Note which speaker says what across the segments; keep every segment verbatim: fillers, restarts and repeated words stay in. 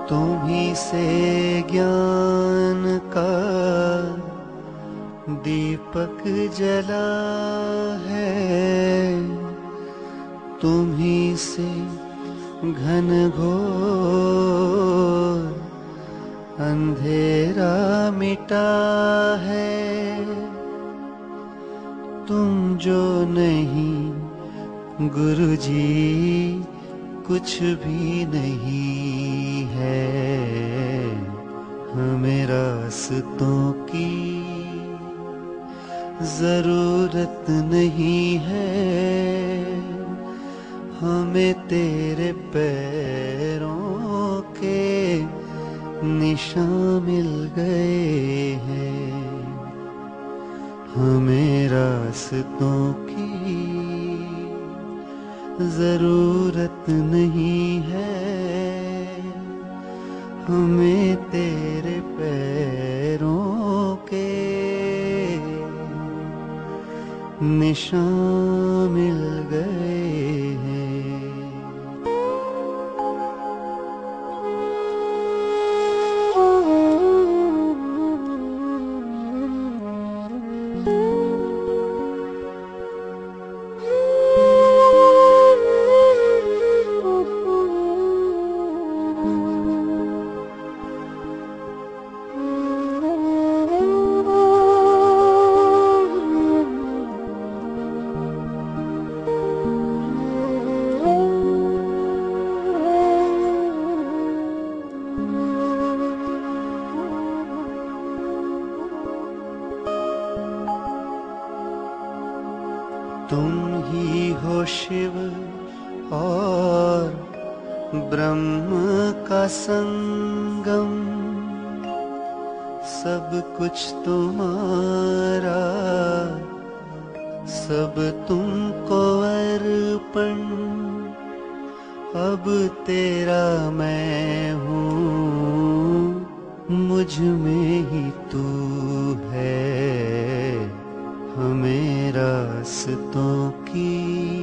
Speaker 1: तुम्ही से ज्ञान का दीपक जला है, तुम्ही से घन घोर अंधेरा मिटा है। तुम जो नहीं गुरुजी कुछ भी नहीं है। हमें रास्तों की जरूरत नहीं है, हमें तेरे पैरों के निशान मिल गए हैं। हमें रास्तों की जरूरत नहीं है, हमें तेरे पैरों के निशान मिल गए हैं। तुम ही हो शिव और ब्रह्म का संगम, सब कुछ तुम्हारा, सब तुमको अर्पण। अब तेरा मैं हूँ, मुझ में ही तू है। हमें रास्तों की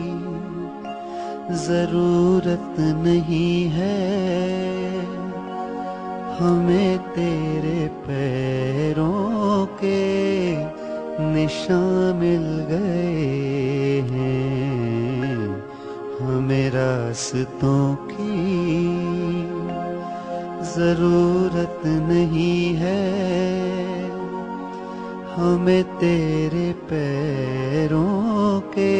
Speaker 1: जरूरत नहीं है, हमें तेरे पैरों के निशान मिल गए हैं। हमें रास्तों की जरूरत नहीं है, हमें तेरे पैरों के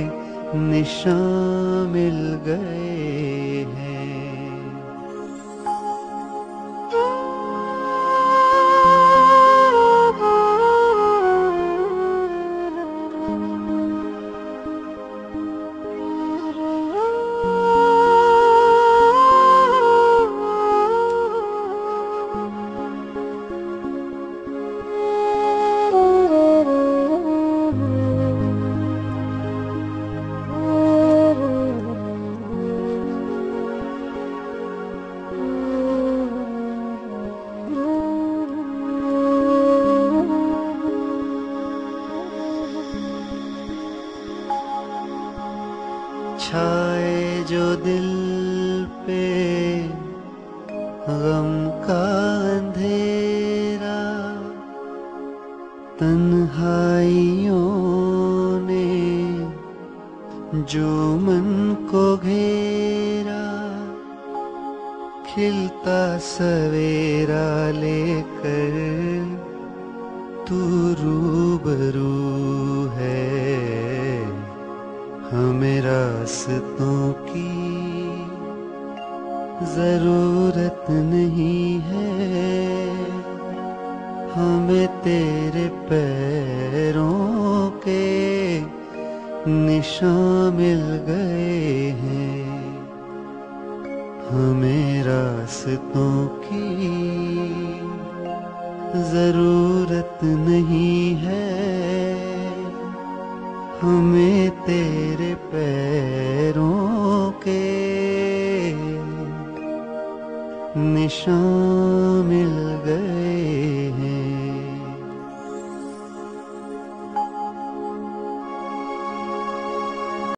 Speaker 1: निशान मिल गए हैं। छाए जो दिल पे गम का अंधेरा, तन्हाइयों ने जो मन को घेरा, खिलता सवेरा लेकर तू रूबरू है। हमें रास्तों की जरूरत नहीं है, हमें तेरे पैरों के निशान मिल गए हैं। हमें रास्तों की जरूरत नहीं है, हमें तेरे पैरों के निशान मिल